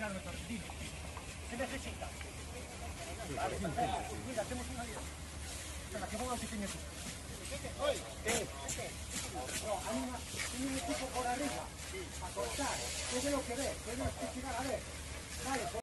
cocinar nuestro argentino. ¿Qué necesita? Vale, perfecto. Mira, hacemos una dieta. Espera, que ponga un pequeño equipo. No, hay un equipo por arriba, a cortar. ¿Qué es lo que ves? ¿Qué es lo que a ver? Vale.